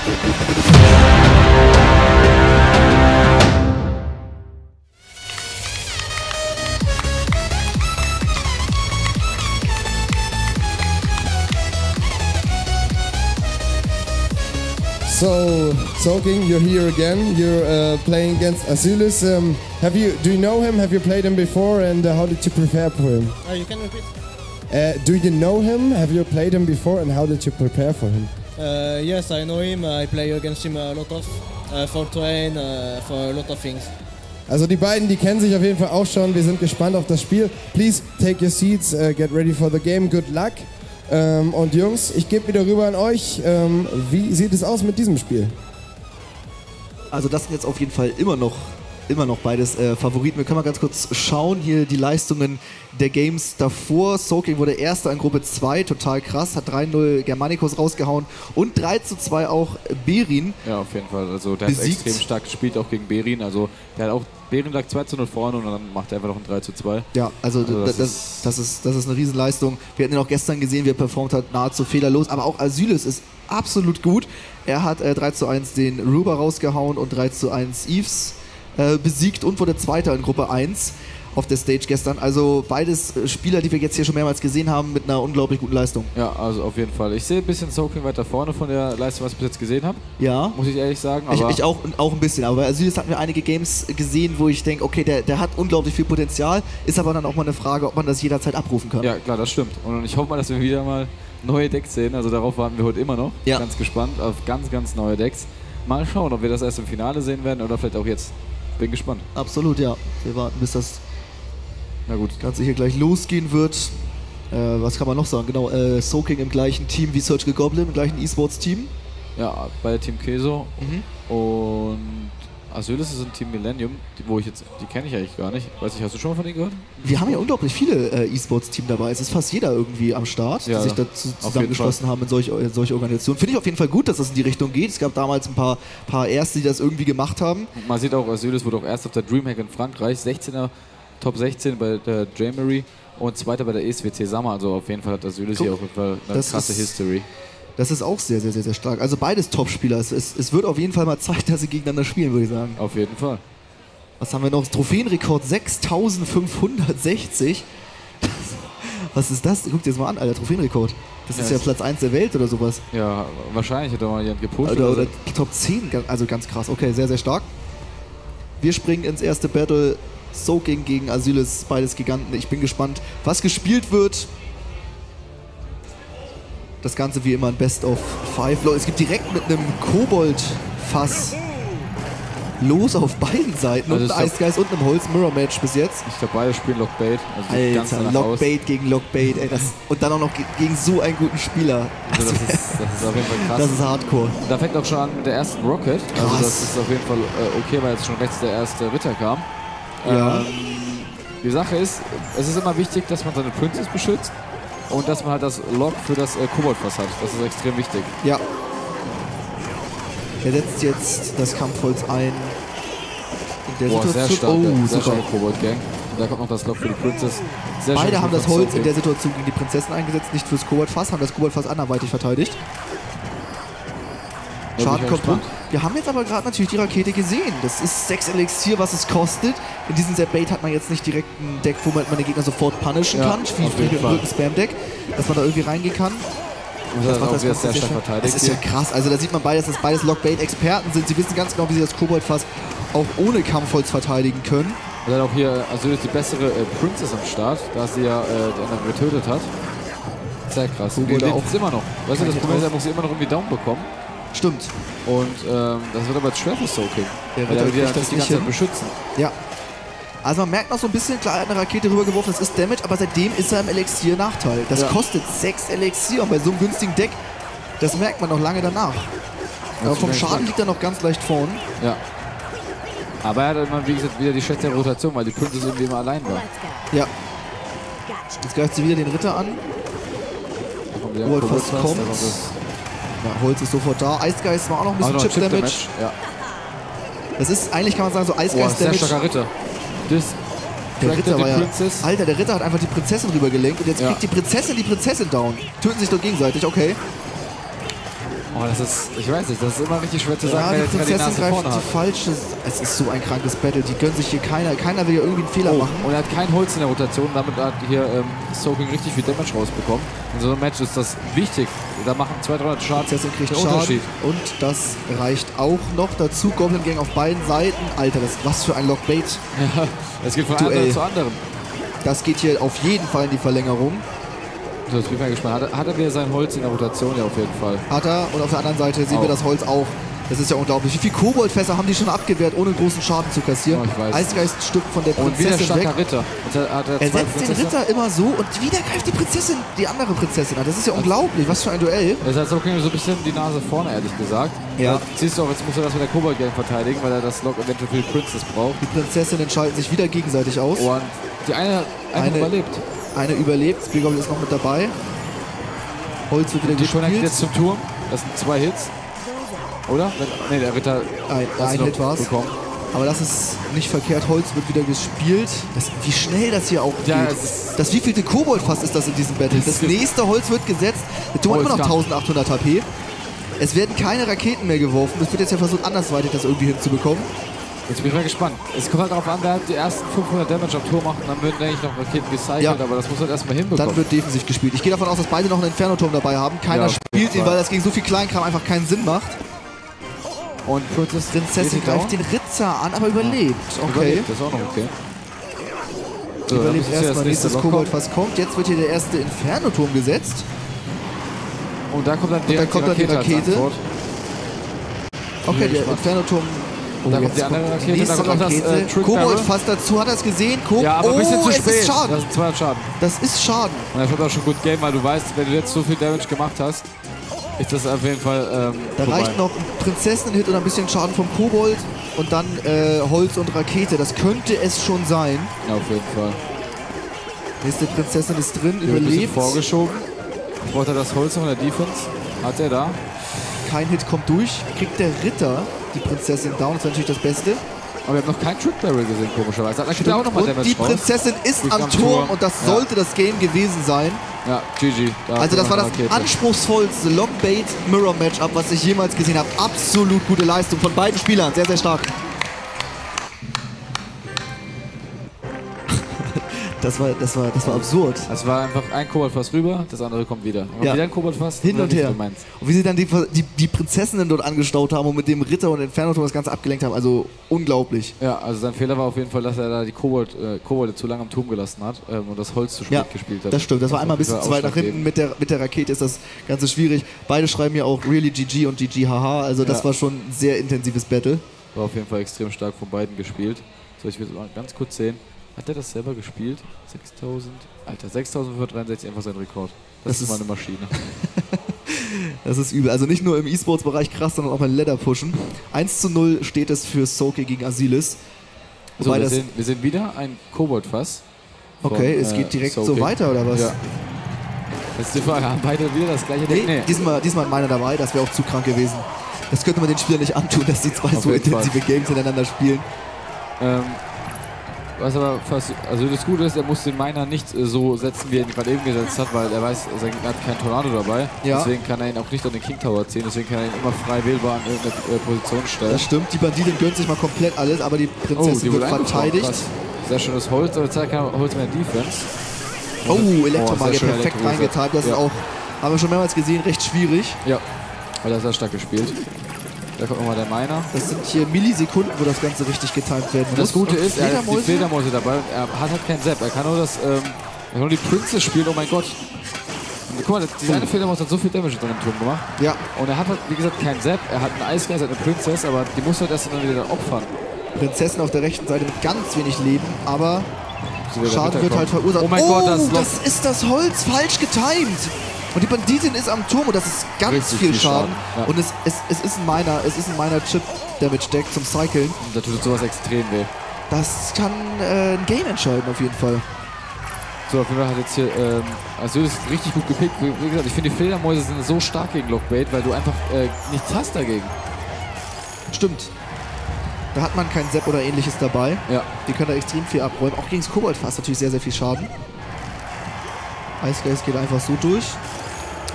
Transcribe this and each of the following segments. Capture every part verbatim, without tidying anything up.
So, Soaking, you're here again. You're uh, playing against Azulus. Um, have you? Do you know him? Have you played him before? And uh, how did you prepare for him? Uh, you can repeat. Uh, do you know him? Have you played him before? And how did you prepare for him? Uh, yes, I know him. I play against him a lot of uh, for train, uh, for a lot of things. Also die beiden, die kennen sich auf jeden Fall auch schon. Wir sind gespannt auf das Spiel. Please take your seats. Uh, get ready for the game. Good luck. Ähm, und Jungs, ich gebe wieder rüber an euch. Ähm, wie sieht es aus mit diesem Spiel? Also das sind jetzt auf jeden Fall immer noch, immer noch beides äh, Favoriten. Wir können mal ganz kurz schauen, hier die Leistungen der Games davor. Soaking wurde Erster in Gruppe zwei, total krass, hat drei null Germanicus rausgehauen und drei zu zwei auch Berin. Ja, auf jeden Fall. Also der besiegt. Hat extrem stark gespielt, auch gegen Berin. Also der hat auch, Berin lag zwei zu null vorne und dann macht er einfach noch ein drei zu zwei. Ja, also, also das, das, ist das, ist, das ist eine Riesenleistung. Wir hatten ihn auch gestern gesehen, wie er performt hat, nahezu fehlerlos. Aber auch Azulus ist absolut gut. Er hat äh, drei zu eins den Ruber rausgehauen und drei zu eins Eves äh, besiegt und wurde Zweiter in Gruppe eins auf der Stage gestern. Also beides Spieler, die wir jetzt hier schon mehrmals gesehen haben, mit einer unglaublich guten Leistung. Ja, also auf jeden Fall. Ich sehe ein bisschen Soaking weiter vorne von der Leistung, was ich bis jetzt gesehen habe. Ja. Muss ich ehrlich sagen. Aber ich, ich ich auch, auch ein bisschen. Aber bei Azulus hatten wir einige Games gesehen, wo ich denke, okay, der, der hat unglaublich viel Potenzial. Ist aber dann auch mal eine Frage, ob man das jederzeit abrufen kann. Ja, klar, das stimmt. Und ich hoffe mal, dass wir wieder mal neue Decks sehen. Also darauf warten wir heute immer noch. Ja. Ganz gespannt auf ganz, ganz neue Decks. Mal schauen, ob wir das erst im Finale sehen werden oder vielleicht auch jetzt. Bin gespannt. Absolut, ja. Wir warten, bis das Na gut. Ganze hier gleich losgehen wird. Äh, was kann man noch sagen? Genau, äh, Soaking im gleichen Team wie Surgical Goblin, im gleichen E-Sports-Team. Ja, bei Team Keso. Mhm. Und Azulus ist ein Team Millennium, die, wo ich jetzt, die kenne ich eigentlich gar nicht. Weiß nicht, hast du schon mal von denen gehört? Wir haben ja unglaublich viele äh, E-Sports-Teams dabei. Es ist fast jeder irgendwie am Start, ja, die sich dazu zusammengeschlossen haben in solche, in solche Organisationen. Finde ich auf jeden Fall gut, dass das in die Richtung geht. Es gab damals ein paar, paar Erste, die das irgendwie gemacht haben. Und man sieht auch, Azulus wurde auch erst auf der Dreamhack in Frankreich, sechzehner, Top sechzehn bei der Jamery und Zweiter bei der E S W C Summer. Also auf jeden Fall hat Azulus hier auf jeden Fall eine das krasse ist, History. Das ist auch sehr, sehr, sehr, sehr stark. Also beides Top-Spieler. Es, es, es wird auf jeden Fall mal Zeit, dass sie gegeneinander spielen, würde ich sagen. Auf jeden Fall. Was haben wir noch? Trophäenrekord sechstausendfünfhundertsechzig. Was ist das? Guck dir das mal an, Alter. Trophäenrekord. Das ja, ist ja Platz eins der Welt oder sowas. Ja, wahrscheinlich hat da mal jemand gepusht. Oder, oder Top zehn, also ganz krass. Okay, sehr, sehr stark. Wir springen ins erste Battle. Soaking gegen Azulus, beides Giganten. Ich bin gespannt, was gespielt wird. Das Ganze wie immer ein Best of Five. Es gibt direkt mit einem Kobold-Fass los auf beiden Seiten. Also und ein Eisgeist und einem Holz-Mirror-Match bis jetzt. Ich glaube, beide spielen Lockbait. Also Alter, Lockbait gegen Lockbait. Ey, das, und dann auch noch gegen so einen guten Spieler. Also das, ist, das ist auf jeden Fall krass. Das ist Hardcore. Da fängt auch schon an mit der ersten Rocket. Krass. Also das ist auf jeden Fall äh, okay, weil jetzt schon rechts der erste Ritter kam. Ja. Ähm, die Sache ist, es ist immer wichtig, dass man seine Princess beschützt und dass man halt das Lock für das äh, Koboldfass hat. Das ist extrem wichtig. Ja. Er setzt jetzt das Kampfholz ein. In der Boah, Situation. sehr stark, oh, sehr super. starke Kobold-Gang. Und da kommt noch das Lock für die Princess. Sehr Beide haben das Holz okay. in der Situation gegen die Prinzessin eingesetzt, nicht fürs Koboldfass, haben das Koboldfass anderweitig verteidigt. Schaden kommt rum. Wir haben jetzt aber gerade natürlich die Rakete gesehen. Das ist sechs Elixier, was es kostet. In diesem Set-Bait hat man jetzt nicht direkt ein Deck, wo man den Gegner sofort punishen ja, kann, wie für ein Spam-Deck, dass man da irgendwie reingehen kann. Und das, das macht das ganz sehr stark verteidigt. Das ist ja krass. Also da sieht man beides, dass beides Lockbait-Experten sind. Sie wissen ganz genau, wie sie das Koboldfass auch ohne Kampfholz verteidigen können. Und dann auch hier Azulus die bessere äh, Princess am Start, da sie ja äh, die anderen getötet hat. Sehr krass. Und die lebt immer noch. Weißt du, das Problem ist, er muss sie immer noch irgendwie Down bekommen. Stimmt. Und ähm, das wird aber jetzt schwer für Soaking. Der wird wieder das die ganze Zeit beschützen. Ja. Also man merkt noch so ein bisschen, klar, er hat eine Rakete rübergeworfen, das ist Damage, aber seitdem ist er im Elixier-Nachteil. Das ja. kostet sechs Elixier und bei so einem günstigen Deck, das merkt man noch lange danach. Aber vom Schaden liegt er noch ganz leicht vorn. Ja. Aber er hat immer, wie gesagt, wieder die schlechte Rotation, weil die Princess irgendwie immer allein war. Ja. Jetzt greift sie wieder den Ritter an. Wo fast kommt. Ja, Holz ist sofort da. Eisgeist war auch noch ein bisschen Chip-Damage. Chip ja. Das ist eigentlich, kann man sagen, so Eisgeist-Damage. Sehr starker Ritter. Das der Ritter war ja, Alter, der Ritter hat einfach die Prinzessin rübergelenkt und jetzt ja. kriegt die Prinzessin die Prinzessin down. Töten sich doch gegenseitig, okay. Oh, das ist, ich weiß nicht, das ist immer richtig schwer zu sagen, Ja, wer die jetzt gerade die Prinzessin Nase greift vorne hat. die falsche. Es ist so ein krankes Battle. Die gönnen sich hier keiner. Keiner will hier irgendwie einen Fehler Oh, machen. und er hat kein Holz in der Rotation, damit hat hier ähm, Soaking richtig viel Damage rausbekommen. In so einem Match ist das wichtig. Da machen zwei, dreihundert Schaden Prinzessin kriegt den Schaden. Unterschied. Und das reicht auch noch dazu. Goblin Gang auf beiden Seiten. Alter, das, was für ein Lockbait. Ja, es geht von Duell. einem zu anderen. Das geht hier auf jeden Fall in die Verlängerung. So, jetzt bin ich mal gespannt. Hat er, hat er wieder sein Holz in der Rotation? Ja, auf jeden Fall. Hat er. Und auf der anderen Seite sehen Auch. wir das Holz auch. Das ist ja unglaublich. Wie viele Koboldfässer haben die schon abgewehrt, ohne großen Schaden zu kassieren? Oh, ich weiß. Eisgeist stirbt von der Und wieder Prinzessin weg. starker Ritter. Jetzt hat, hat er Er zwei setzt den Prinzessinnen. Ritter immer so und wieder greift die Prinzessin, die andere Prinzessin an. Das ist ja unglaublich. Was für ein Duell. Das heißt, okay, so ein bisschen die Nase vorne, ehrlich gesagt. Ja. Da siehst du auch, jetzt muss er das mit der Kobold Gang verteidigen, weil er das Lock eventuell für die Princess braucht. Die Prinzessinnen schalten sich wieder gegenseitig aus. Und die eine, eine, Eine- überlebt. Eine überlebt. Speargoblin ist noch mit dabei. Holz wird wieder Die connectet gespielt. jetzt zum Turm. Das sind zwei Hits. Oder? Wenn, nee, der Ritter Ein, hat sie ein Hit noch war's. bekommen. Aber das ist nicht verkehrt. Holz wird wieder gespielt. Das, wie schnell das hier auch Ja, geht. es ist- Das wievielte Kobold-Fass ist das in diesem Battle? Das Das ist- nächste Holz wird gesetzt. Der Turm hat immer noch Holzkampf. eintausendachthundert H P. Es werden keine Raketen mehr geworfen. Es wird jetzt ja versucht, andersweitig das irgendwie hinzubekommen. Jetzt bin ich mal gespannt. Es kommt halt darauf an, wer halt die ersten fünfhundert Damage am Tor macht und dann werden eigentlich noch Raketen gecycelt, Ja. aber das muss halt erstmal hinbekommen. Dann wird defensiv gespielt. Ich gehe davon aus, dass beide noch einen Inferno-Turm dabei haben. Keiner Ja, auf jeden spielt ihn, Fall. weil das gegen so viel Kleinkram einfach keinen Sinn macht. und Princess Prinzessin geht sie greift down. den Ritter an, aber überlebt. Okay. Überlebt, das ist auch noch okay. So, dann Überlebt muss jetzt hier erstmal das nächste nächstes Loch Kobold, kommen. was kommt. Jetzt wird hier der erste Inferno-Turm gesetzt. Und da kommt dann, dann direkt kommt dann die Rakete als Rakete. Antwort. Okay, bin der gespannt. Inferno-Turm. Oh, Da kommt jetzt die andere kommt Rakete, die nächste da kommt auch das, Rakete. äh, Trick Kobold Barrel. fast dazu, hat er es gesehen? Ko Ja, aber oh, ein bisschen zu es spät. ist Schaden. Das sind zweihundert Schaden. Das ist Schaden. Und das wird auch schon gut Game, weil du weißt, wenn du jetzt so viel Damage gemacht hast, ist das auf jeden Fall ähm, Da vorbei. reicht noch ein Prinzessin-Hit und ein bisschen Schaden vom Kobold. Und dann äh, Holz und Rakete. Das könnte es schon sein. Ja, auf jeden Fall. Nächste Prinzessin ist drin, Die wird ein bisschen überlebt. vorgeschoben. Braucht er das Holz noch in der Defense? Hat er da? Kein Hit kommt durch. Kriegt der Ritter die Prinzessin down. Das ist natürlich das Beste. Aber wir haben noch keinen Trick Barrel gesehen, komischerweise. Da kriegt er auch nochmal Und Damage die raus. Prinzessin ist Liegt am am Turm Turm. und das Ja. sollte das Game gewesen sein. Ja, G G. Da Also hast du das noch war eine das Rakete. anspruchsvollste Lockbait-Mirror-Matchup, was ich jemals gesehen habe. Absolut gute Leistung von beiden Spielern. Sehr, sehr stark. Das war, das war, das war absurd. Es war einfach ein Koboldfass rüber, das andere kommt wieder. Und Ja. wieder ein Koboldfass. Hin und nicht her. so meins. Und wie sie dann die, die, die Prinzessinnen dort angestaut haben und mit dem Ritter und Inferno das Ganze abgelenkt haben. Also unglaublich. Ja, also sein Fehler war auf jeden Fall, dass er da die Kobold, äh, Kobolde zu lange am Turm gelassen hat ähm, und das Holz zu spät Ja, gespielt hat. das stimmt. Das war einmal ein bisschen zu weit nach hinten. ausschlaggebend. Mit der, mit der Rakete ist das Ganze schwierig. Beide schreiben ja auch Really G G und G G Haha. Also das Ja. war schon ein sehr intensives Battle. War auf jeden Fall extrem stark von beiden gespielt. So, ich will mal ganz kurz sehen. Hat der das selber gespielt? sechstausend? Alter, sechstausendfünfhundertdreiundsechzig, einfach sein Rekord. Das, Das ist ist- mal eine Maschine. Das ist übel. Also nicht nur im E-Sports-Bereich krass, sondern auch beim Ladder-Pushen. eins zu null steht es für Soke gegen Asilis. So, Wobei wir, das, sehen, wir sehen wieder ein Koboldfass. von, okay, es äh, geht direkt Soke. so weiter, oder was? Ja. Jetzt ist die Frage, haben beide wieder das gleiche Nee, Deck? Diesmal, diesmal meiner dabei, das wäre auch zu krank gewesen. Das könnte man den Spielern nicht antun, dass die zwei Auf so jeden Fall. intensive Games hintereinander spielen. Ähm, was aber fast, also das Gute ist, er muss den Miner nicht äh, so setzen, wie er ihn gerade eben gesetzt hat, weil er weiß, sein Gegner hat keinen Tornado dabei. Ja. Deswegen kann er ihn auch nicht an den King Tower ziehen, deswegen kann er ihn immer frei wählbar an irgendeine äh, Position stellen. Das stimmt, die Banditen gönnt sich mal komplett alles, aber die Prinzessin wird eingefangen, verteidigt. krass. Sehr schönes Holz, aber zeigt kein Holz mehr Defense. Oh, sehr Elektromagier schön perfekt Elektro- reingetimt. Das Ja. ist auch, haben wir schon mehrmals gesehen, recht schwierig. Ja, weil er sehr stark gespielt. Da kommt nochmal der Miner. Das sind hier Millisekunden, wo das Ganze richtig getimt werden muss. Das Gute Und ist, er hat die Fledermäuse? Fledermäuse dabei und er hat halt keinen Zap. Er kann nur das, ähm, er kann nur die Princess spielen, oh mein Gott. Und guck mal, diese eine Fledermaus hat so viel Damage in seinem Turm gemacht. Ja, Und er hat halt, wie gesagt, keinen Zap. Er hat einen Eisgeist, er hat eine Princess, aber die muss halt erst dann wieder opfern. Prinzessin auf der rechten Seite mit ganz wenig Leben, aber So wieder der Schaden Ritter wird kommt. halt verursacht. Oh mein Gott, das, das ist das Holz, falsch getimt. Und die Banditin ist am Turm und das ist ganz Richtig viel viel Schaden. Schaden, ja. Und es, es, es ist ein Miner, es ist ein Miner Chip Damage Deck zum Cyclen. Und da tut sowas extrem weh. Das kann äh, ein Game entscheiden auf jeden Fall. So, auf jeden Fall hat jetzt hier, ähm, also das ist richtig gut gepickt. Wie, wie gesagt, ich finde die Fledermäuse sind so stark gegen Lockbait, weil du einfach äh, nichts hast dagegen. Stimmt. Da hat man kein Sepp oder ähnliches dabei. Ja. Die können da extrem viel abräumen. Auch gegen das Koboldfass natürlich sehr, sehr viel Schaden. Eisgeist geht einfach so durch.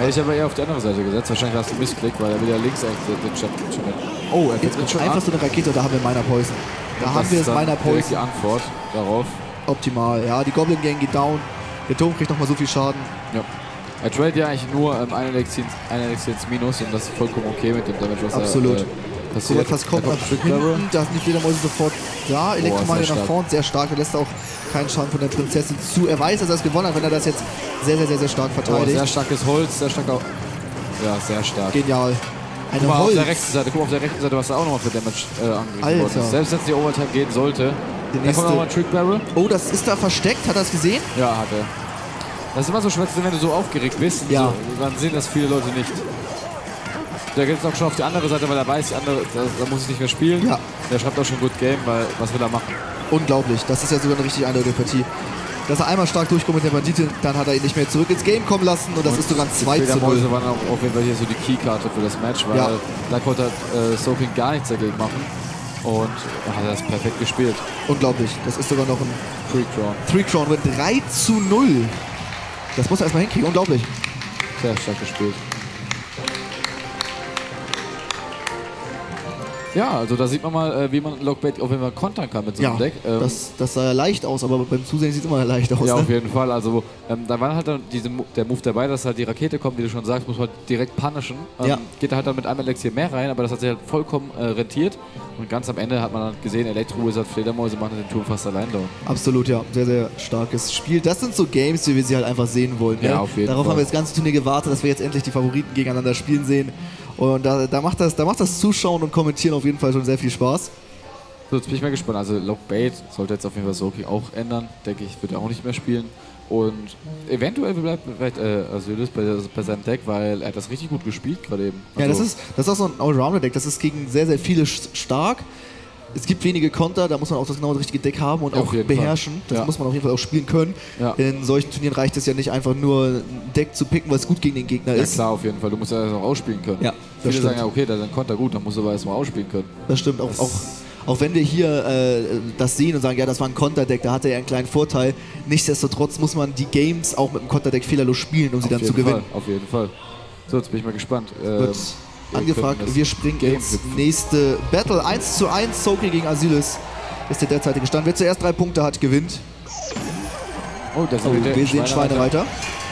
Hätte ich aber eher auf die andere Seite gesetzt. Wahrscheinlich hast du Missklick, weil er will ja links eigentlich den Chat schon mit. Oh, er Jetzt fängt schon einfach an. so eine Rakete, da haben wir Miner Poison. Da Und haben das wir ist das dann Miner direkt die Poison. Antwort darauf. Optimal, ja. Die Goblin Gang geht down. Der Turm kriegt nochmal so viel Schaden. Ja. Er tradet ja eigentlich nur ähm, ein Elixier ins Minus und das ist vollkommen okay mit dem Damage, was Absolut. er, äh, So passiert. etwas kommt Da nach Trick Barrel. hinten, da sind die Fledermäuse sofort da. Elektromagnet sehr nach stark. vorn, sehr stark. Er lässt auch keinen Schaden von der Prinzessin zu. Er weiß, dass er es gewonnen hat, wenn er das jetzt sehr, sehr, sehr, sehr stark Oh, verteidigt. sehr starkes Holz, sehr stark auch. Ja, sehr stark. Genial. Guck Eine mal auf Holz. der rechten Seite, guck mal auf der rechten Seite, was da auch nochmal für Damage äh, angegriffen Alter. worden ist. Selbst wenn es die Overtime gehen sollte. Der Da kommt nächste- nochmal ein Trick Barrel. Oh, das ist da versteckt. Hat er es gesehen? Ja, hat er. Das ist immer so schwer, wenn du so aufgeregt bist. Ja. So, dann sehen das viele Leute nicht. Der geht jetzt auch schon auf die andere Seite, weil er weiß, die andere, da, da muss ich nicht mehr spielen. Ja. Der schreibt auch schon Good Game, weil was will er machen? Unglaublich. Das ist ja sogar eine richtig eindeutige Partie. Dass er einmal stark durchkommt mit der Banditin, dann hat er ihn nicht mehr zurück ins Game kommen lassen und das ist sogar ein zwei Die zu Fledermäuse null. waren auch auf jeden Fall hier so die Keykarte für das Match, weil Ja. da konnte äh, Soaking gar nichts dagegen machen. Und da hat er das perfekt gespielt. Unglaublich. Das ist sogar noch ein Free Crown. Three-Crown mit drei zu null. Das muss er erstmal hinkriegen. Unglaublich. Sehr stark gespielt. Ja, also da sieht man mal, äh, wie man Lockbait auf jeden Fall kontern kann mit so einem Ja, Deck. Ähm, das, das sah ja leicht aus, aber beim Zusehen sieht es immer leicht aus. ja, ne? auf jeden Fall. Also ähm, da war halt dann diese, Mo- der Move dabei, dass halt die Rakete kommt, wie du schon sagst, muss man direkt punishen. Ähm, Ja. Geht halt dann mit einem Elixier mehr rein, aber das hat sich halt vollkommen äh, rentiert. Und ganz am Ende hat man dann gesehen, Elektro-Wizard, Fledermäuse machen den Turm fast allein down. Absolut, ja. Sehr, sehr starkes Spiel. Das sind so Games, wie wir sie halt einfach sehen wollen. Ja, ne? auf jeden Darauf Fall. haben wir das ganze Turnier gewartet, dass wir jetzt endlich die Favoriten gegeneinander spielen sehen. Und da, da, macht das, da macht das Zuschauen und Kommentieren auf jeden Fall schon sehr viel Spaß. So, jetzt bin ich mal gespannt. Also Lockbait sollte jetzt auf jeden Fall Soaking auch ändern. Denke ich, wird er auch nicht mehr spielen. Und eventuell bleibt vielleicht äh, Asylis bei, bei seinem Deck, weil er hat das richtig gut gespielt gerade eben. Ja, das Also- ist, das ist auch so ein Allrounder-Deck. Das ist gegen sehr, sehr viele st- stark. Es gibt wenige Konter, da muss man auch das genau das richtige Deck haben und Ja, auch auf jeden beherrschen. Fall. Das Ja. muss man auf jeden Fall auch spielen können. Ja. In solchen Turnieren reicht es ja nicht einfach nur ein Deck zu picken, was gut gegen den Gegner Ja ist. klar, auf jeden Fall. Du musst ja das auch ausspielen können. Ja, das Viele stimmt. sagen ja, okay, dann Konter gut, dann musst du aber erstmal ausspielen können. Das stimmt. Auch, Das- auch, auch wenn wir hier äh, das sehen und sagen, ja, das war ein Konterdeck, da hatte er einen kleinen Vorteil. Nichtsdestotrotz muss man die Games auch mit dem Konterdeck fehlerlos spielen, um sie Auf dann zu jeden gewinnen. Fall, auf jeden Fall. So, jetzt bin ich mal gespannt. Ähm, Wird wir angefragt, können das wir springen Game ins hüpfen. nächste Battle. eins zu eins, Soaking gegen Asylis ist der derzeitige Stand. Wer zuerst drei Punkte hat, gewinnt. Oh, da sind Oh, wir, wir sehen Schweinereiter.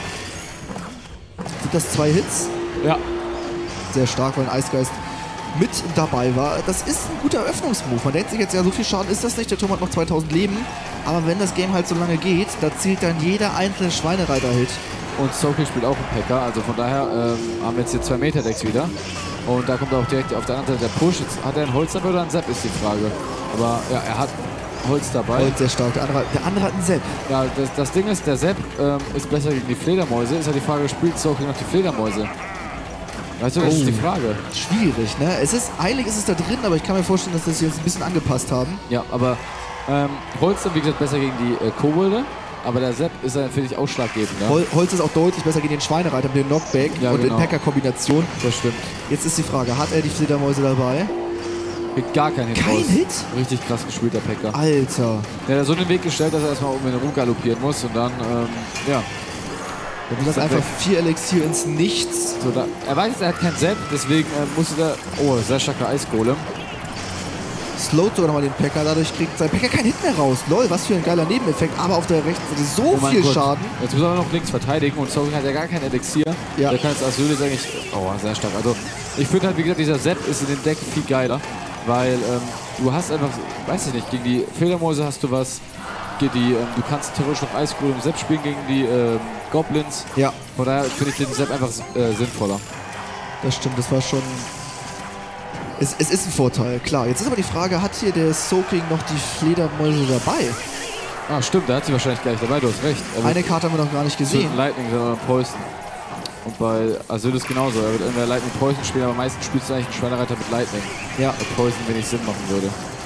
Sind das zwei Hits? Ja, Sehr stark, weil ein Eisgeist mit dabei war. Das ist ein guter Eröffnungsmove. Man denkt sich jetzt, ja, so viel Schaden ist das nicht. Der Turm hat noch zweitausend Leben. Aber wenn das Game halt so lange geht, da zählt dann jeder einzelne Schweinereiter-Hit. und Soaking spielt auch einen Packer, also von daher ähm, haben wir jetzt hier zwei Meter Decks wieder. Und da kommt auch direkt auf der anderen Seite der Push. Jetzt hat er einen Holz dabei oder einen Zap, ist die Frage. Aber ja, er hat Holz dabei. Und sehr stark. Der andere, der andere hat einen Sepp. Ja, das, das Ding ist, der Sepp ähm, ist besser gegen die Fledermäuse. Ist ja die Frage, spielt Soaking noch die Fledermäuse? Weißt du, das Oh. ist die Frage. Schwierig, ne? Es ist, eilig ist es da drin, aber ich kann mir vorstellen, dass das jetzt ein bisschen angepasst haben. Ja, aber ähm, Holz dann, wie gesagt, besser gegen die äh, Kobolde. Aber der Sepp ist ja, finde ich, ausschlaggebend. Ne? Hol Holz ist auch deutlich besser gegen den Schweinereiter mit dem Knockback Ja, und genau. in Packer-Kombination. Das stimmt. Jetzt ist die Frage, hat er die Fledermäuse dabei? Kriegt gar keinen Hit Kein raus. Hit? Richtig krass gespielt, der Packer. Alter. Der hat so den Weg gestellt, dass er erstmal um den Ruhm galoppieren muss und dann, ähm, ja. Dann ist das einfach vier Elixier ins Nichts. So, da, er weiß jetzt, er hat kein Sepp, deswegen äh, musste der. Oh, sehr starker Eisgolem. Slowt sogar nochmal den Packer, dadurch kriegt sein Packer keinen Hit mehr raus. Lol, was für ein geiler Nebeneffekt. Aber auf der rechten Seite so Oh mein viel Gott. Schaden. Jetzt muss er noch links verteidigen und Soaking hat ja gar kein Elixier. Ja. Der kann jetzt Asylis eigentlich. Oh, sehr stark. Also, ich finde halt, wie gesagt, dieser Sepp ist in dem Deck viel geiler, weil ähm, du hast einfach, weiß ich nicht, gegen die Fledermäuse hast du was. Gegen die, ähm, du kannst theoretisch noch Eisgolem und Sepp spielen gegen die ähm, Goblins. Ja, Von daher finde ich den Sepp einfach äh, sinnvoller. das stimmt. Das war schon... Es, es ist ein Vorteil, klar. Jetzt ist aber die Frage, hat hier der Soaking noch die Fledermäuse dabei? Ah, stimmt, da hat sie wahrscheinlich gleich dabei, du hast recht. Er wird Eine Karte haben wir noch gar nicht gesehen. zwischen Lightning oder Poison. Und bei Asylis genauso. Er wird entweder Lightning Poison spielen, aber meistens spielst du eigentlich einen Schweinereiter mit Lightning. Ja, Weil Poison wenig Sinn machen würde.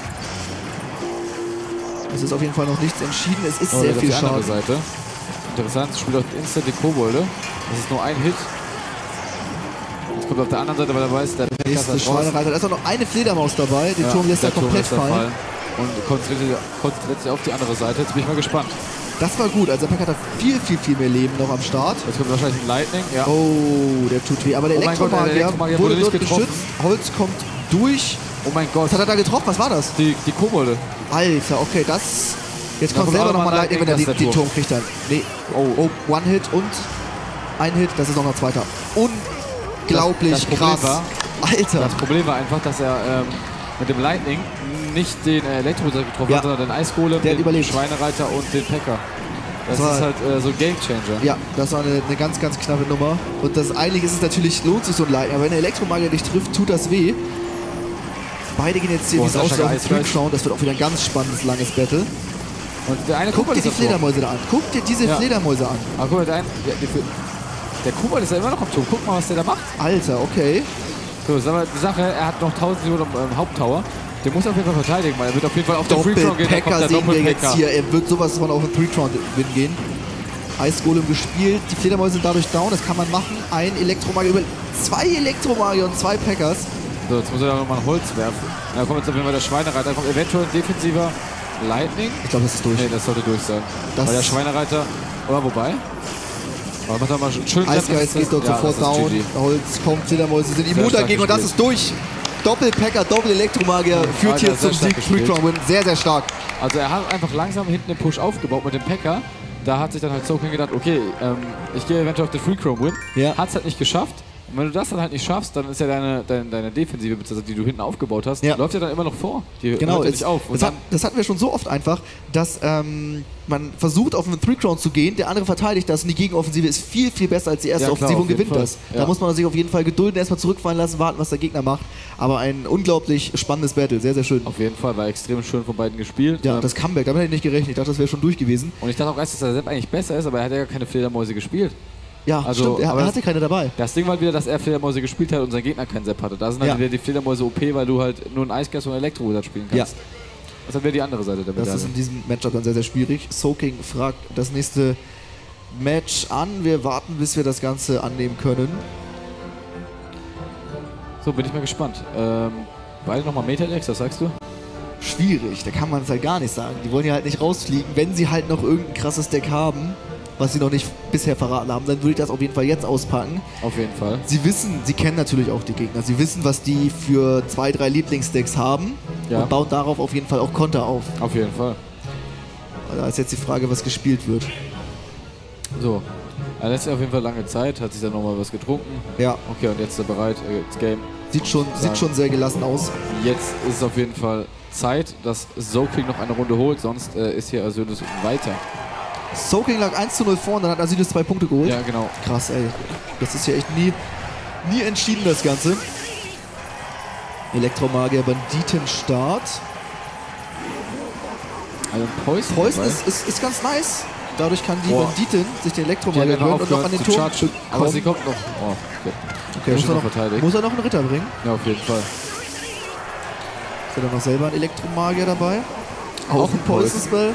es ist auf jeden Fall noch nichts entschieden. Es ist Oh, sehr das viel ist die andere Schaden. Seite. Interessant, spielt auch instant die Kobolde. Das ist nur ein Hit. Jetzt kommt auf der anderen Seite, weil er weiß, der Packer ist Nächste da draußen. Schweinereiter. Da ist auch noch eine Fledermaus dabei. Den Ja, Turm lässt der er komplett lässt er fallen. Und konzentriert sich, konzentriert sich auf die andere Seite. Jetzt bin ich mal gespannt. Das war gut. Also der Pack hat da viel, viel, viel mehr Leben noch am Start. Jetzt kommt wahrscheinlich ein Lightning. Ja. Oh, der tut weh. Aber der Oh mein Gott, der Elektromagier Elektromagier wurde wurde nicht dort getroffen. geschützt. Holz kommt durch. Oh mein Gott. Was hat er da getroffen? Was war das? Die, die Kobolde. Alter, okay, das... Jetzt Da kommt kommt selber auch noch nochmal mal Lightning, wenn er Lightning, die, die das ist der Turm kriegt dann. Nee. Oh, oh, One-Hit und ein Hit. Das ist noch ein zweiter. Unglaublich Das- das Problem krass. war- Alter. Das Problem war einfach, dass er ähm, mit dem Lightning nicht den äh, Elektroser getroffen Ja. hat, sondern den Eisgolem, Der hat den überlebt. Schweinereiter und den Packer. Das, Das war- ist halt äh, so ein Gamechanger. Ja, das war eine, eine ganz, ganz knappe Nummer. Und das eigentlich ist es natürlich, lohnt sich so ein Lightning. Aber wenn der Elektromagier dich trifft, tut das weh. Beide gehen jetzt hier, Boah, wie es sehr aussieht, starker auf den Eisfleisch. Freak-Schauen. Das wird auch wieder ein ganz spannendes, langes Battle. Und der eine Guck Kobold dir die ist davor. Fledermäuse da an. Guck dir diese Ja. Fledermäuse an. Ah, guck mal, der, ein, der, der, der Kobold ist ja immer noch am Turm. Guck mal, was der da macht. Alter, okay. So, sag mal, die Sache, er hat noch tausend Millionen im Haupttower. Der muss auf jeden Fall verteidigen, weil er wird auf jeden Fall auf den Free-Throw gehen. Da kommt Doppelpacker der sehen wir jetzt Doppelpacker. hier. Er wird sowas von auf den Three-Tron-Win gehen. Eisgolem gespielt. Die Fledermäuse sind dadurch down. Das kann man machen. Ein Elektromagier über... Zwei Elektromagier und zwei Packers. So, jetzt muss er da nochmal ein Holz werfen. Da kommt jetzt auf jeden Fall der Schweinereiter. Da kommt eventuell ein defensiver Lightning. Ich glaube, das ist durch. Nee, das sollte durch sein. Das- Weil der Schweinereiter... Oder wobei? Aber macht doch mal schön... Eisgeist geht dort ja, sofort das ist down. G G. Holz kommt. Fledermäuse sind immun stark dagegen. Und das gespielt. ist durch. Doppelpacker, Doppel-Elektromagier führt Alter, hier sehr zum stark Sieg. gespielt. Three-Tron-Win. Sehr, sehr stark. Also er hat einfach langsam hinten den Push aufgebaut mit dem Packer. Da hat sich dann halt Soaking gedacht, okay, ähm, ich gehe eventuell auf den Free Chrome Win. Ja. Hat es halt nicht geschafft. Und wenn du das dann halt nicht schaffst, dann ist ja deine, deine, deine Defensive, beziehungsweise die du hinten aufgebaut hast, Ja. läuft ja dann immer noch vor. Die Genau, hört ja es- nicht auf. Und das, hat, dann, das hatten wir schon so oft einfach, dass ähm, man versucht, auf einen Three-Crown zu gehen, der andere verteidigt das und die Gegenoffensive ist viel, viel besser als die erste Ja, klar, Offensive und auf jeden gewinnt Fall. das. Da Ja. muss man sich auf jeden Fall gedulden, erstmal zurückfallen lassen, warten, was der Gegner macht. Aber ein unglaublich spannendes Battle, sehr, sehr schön. auf jeden Fall, war extrem schön von beiden gespielt. Ja, Ähm, das Comeback, damit hätte ich nicht gerechnet. Ich dachte, das wäre schon durch gewesen. und ich dachte auch erst, dass der Sepp eigentlich besser ist, aber er hat ja gar keine Fledermäuse gespielt. Ja, Also, stimmt, er, aber er das- hatte keine dabei. Das Ding war halt wieder, dass er Fledermäuse gespielt hat und sein Gegner keinen Sepp hatte. Da sind dann Ja. wieder die Fledermäuse O P, weil du halt nur einen Eisgas und einen Elektro-Wizard spielen kannst. Ja. Das ist dann wieder die andere Seite der Das Medaille. ist in diesem Matchup dann sehr, sehr schwierig. Soaking fragt das nächste Match an. Wir warten, bis wir das Ganze annehmen können. So, bin ich mal gespannt. Ähm, beide nochmal Metalex, was sagst du? Schwierig, da kann man es halt gar nicht sagen. Die wollen ja halt nicht rausfliegen. Wenn sie halt noch irgendein krasses Deck haben, was sie noch nicht bisher verraten haben, dann würde ich das auf jeden Fall jetzt auspacken. Auf jeden Fall. Sie wissen, sie kennen natürlich auch die Gegner. Sie wissen, was die für zwei, drei Lieblingsdecks haben Ja. und bauen darauf auf jeden Fall auch Konter auf. Auf jeden Fall. Da ist jetzt die Frage, was gespielt wird. So. Er lässt sich auf jeden Fall lange Zeit, hat sich dann nochmal was getrunken. Ja, Okay, und jetzt ist er bereit, äh, das Game. sieht schon, sieht schon sehr gelassen aus. Jetzt ist es auf jeden Fall Zeit, dass Soaking noch eine Runde holt, sonst äh, ist hier Asylis weiter. Soaking lag eins zu null vor und dann hat Asylis zwei Punkte geholt. Ja, genau. Krass, ey. Das ist ja echt nie, nie entschieden, das Ganze. Elektromagier, Banditenstart. Also Poison. Preußen dabei. ist, ist, ist ganz nice. Dadurch kann die Boah. Banditin sich den Die hat Elektromagier ja noch gönnen und noch an aufgehört den zu Turm chargen. Aber kommen. sie kommt noch. Oh, okay. Okay, muss schon er, noch noch, verteidigt. muss er noch einen Ritter bringen? Ja, auf jeden Fall. Ist er dann noch selber ein Elektromagier dabei? Auch ein Poison Poison. Spell.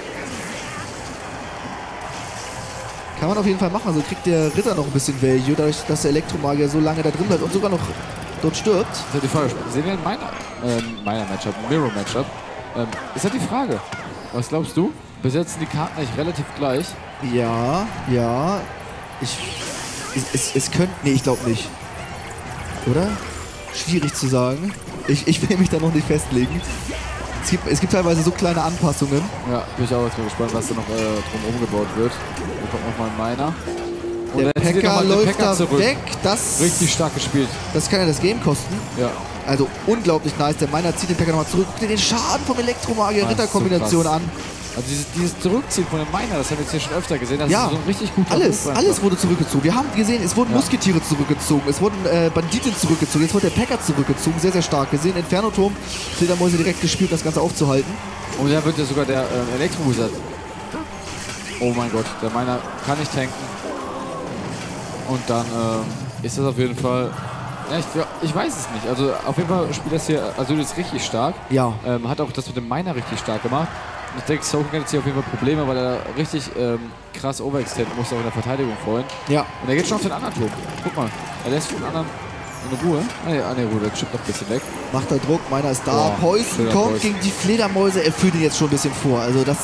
Kann man auf jeden Fall machen. Also kriegt der Ritter noch ein bisschen Value, dadurch, dass der Elektromagier so lange da drin bleibt und sogar noch dort stirbt. Das ist ja die Frage. Sehen wir in meiner, ähm, meiner Matchup, Mirror Matchup? Ähm, ist ja die Frage. Was glaubst du? Bis jetzt sind die Karten eigentlich relativ gleich. Ja, ja. Ich. Es, es, es könnte. Nee, ich glaube nicht. Oder? Schwierig zu sagen. Ich, ich will mich da noch nicht festlegen. Es gibt, es gibt teilweise so kleine Anpassungen. Ja, bin ich auch jetzt mal gespannt, was da noch äh, drum umgebaut wird. Hier kommt nochmal meiner. Und Der er zieht Packer noch mal den läuft Packer da zurück. weg. Das, Richtig stark gespielt. das kann ja das Game kosten. Ja. Also unglaublich nice. Der Miner zieht den Packer nochmal zurück. Guck dir den Schaden vom Ah, das Elektromagier-Ritter-Kombination ist so an. Also dieses, dieses Zurückziehen von dem Miner, das haben wir jetzt hier schon öfter gesehen. Das Ja, ist so ein richtig guter Alles, Move alles einfach. wurde zurückgezogen. Wir haben gesehen, es wurden Ja. Musketiere zurückgezogen, es wurden äh, Banditen zurückgezogen, jetzt wurde der Packer zurückgezogen. Sehr, sehr stark. Wir sehen Inferno-Turm, Fledermäuse direkt gespielt, das Ganze aufzuhalten. Und da wird ja sogar der ähm, Elektro-Wizard. Oh mein Gott, der Miner kann nicht tanken. Und dann ähm, ist das auf jeden Fall... Ja, ich, ich weiß es nicht. Also auf jeden Fall spielt das hier Asylis richtig stark. Ja. Ähm, hat auch das mit dem Miner richtig stark gemacht. Und ich denke, Soaking hat jetzt hier auf jeden Fall Probleme, weil er richtig ähm, krass overextenden muss, auch in der Verteidigung vorhin. Ja. Und er geht schon auf den anderen Turm. Guck mal, er lässt schon den anderen in Ruhe. Ah ne, ah, nee, Ruhe, der chippt noch ein bisschen weg. Macht er Druck, meiner ist da. Boah, Poison schöner kommt Poison. gegen die Fledermäuse. Er führt ihn jetzt schon ein bisschen vor. Also das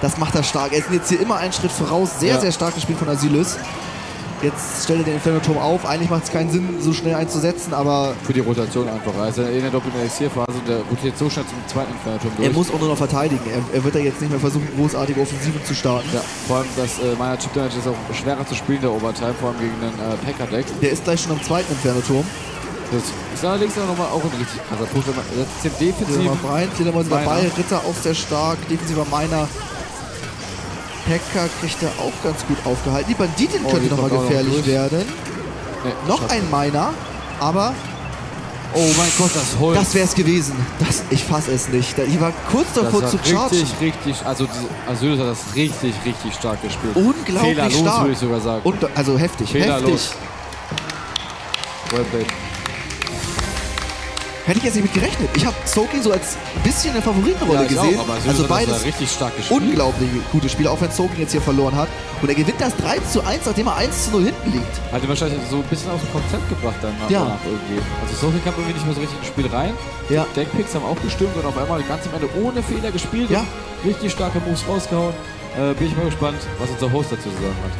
Das macht er stark. Er ist jetzt hier immer einen Schritt voraus. Sehr, Ja. sehr stark gespielt von Asylus. Jetzt stellt er den Inferno-Turm auf. Eigentlich macht es keinen Sinn, so schnell einzusetzen, aber Für die Rotation einfach. Also in der doppelten Elixierphase, der rotiert so schnell zum zweiten Inferno-Turm durch. er muss auch nur noch verteidigen. Er, er wird da jetzt nicht mehr versuchen, großartige Offensiven zu starten. Ja, vor allem das äh, meiner Chip Damage ist auch schwerer zu spielen, der Overtime, vor allem gegen den äh, Packer-Deck. Der ist gleich schon am zweiten Inferno-Turm. Das ist allerdings auch nochmal auch ein richtig krasser Punkt. Wenn man jetzt den Hier defensiv. mal rein. Fledermäuse dabei. Miner. Ritter auch sehr stark. Defensiver Miner. Hacker kriegt er auch ganz gut aufgehalten. Die Banditin Oh, könnte die nochmal kommt auch noch gefährlich durch. werden. Nee, Noch schade. ein Miner, aber Oh mein Gott, das Holz. das wäre es gewesen. Das, ich fasse es nicht. Da- Ich war kurz davor das zu hat chargen. richtig, richtig, also diese Asylus hat das richtig, richtig stark gespielt. Unglaublich Fehlerlos, stark. würde ich sogar sagen. Und, also heftig, Fehlerlos. heftig. Well played. Hätte ich jetzt nicht mit gerechnet. Ich habe Soaking so als ein bisschen eine Favoritenrolle Ja, ich gesehen. auch, aber Asylus Also hat das beides da richtig stark gespielt. unglaublich gute Spiele, auch wenn Soaking jetzt hier verloren hat. Und er gewinnt das drei zu eins, nachdem er eins zu null hinten liegt. Hat ihn wahrscheinlich so ein bisschen aus dem Konzept gebracht dann nach, Ja. danach irgendwie. Also so viel kam irgendwie nicht mehr so richtig ins Spiel rein. Ja. Deckpicks haben auch gestimmt und auf einmal ganz am Ende ohne Fehler gespielt. Ja. Und richtig starke Moves rausgehauen. Äh, bin ich mal gespannt, was unser Host dazu zu sagen hat.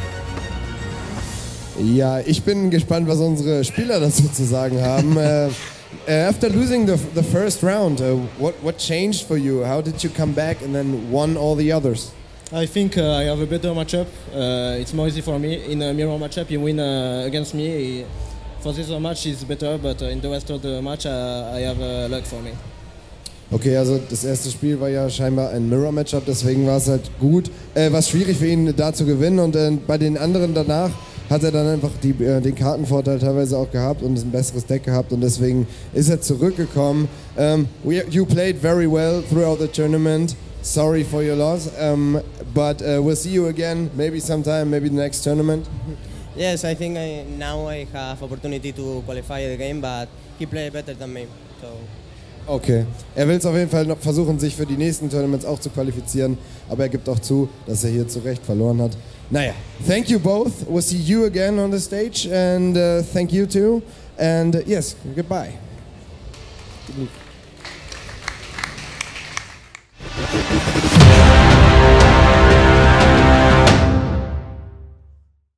Ja, ich bin gespannt, was unsere Spieler dazu zu sagen haben. uh, after losing the, the first round, uh, what, what changed for you? How did you come back and then won all the others? I think uh, I have a better matchup. Uh, it's more easy for me. In a mirror matchup, you win uh, against me. For this match, it's better, but uh, in the rest of the match, uh, I have uh, luck for me. Okay, also das erste Spiel war ja scheinbar ein Mirror-Matchup, deswegen war es halt gut. Äh, war schwierig für ihn da zu gewinnen und äh, bei den anderen danach hat er dann einfach die, äh, den Kartenvorteil teilweise auch gehabt und ein besseres Deck gehabt und deswegen ist er zurückgekommen. Um, we, you played very well throughout the tournament. Sorry for your loss, um, but uh, we'll see you again, maybe sometime, maybe the next tournament. Yes, I think I, now I have opportunity to qualify the game, but he played better than me. So. Okay. Er will es auf jeden Fall noch versuchen, sich für die nächsten Tournaments auch zu qualifizieren, aber er gibt auch zu, dass er hier zu Recht verloren hat. Naja, thank you both. We'll see you again on the stage and uh, thank you too. And uh, yes, goodbye.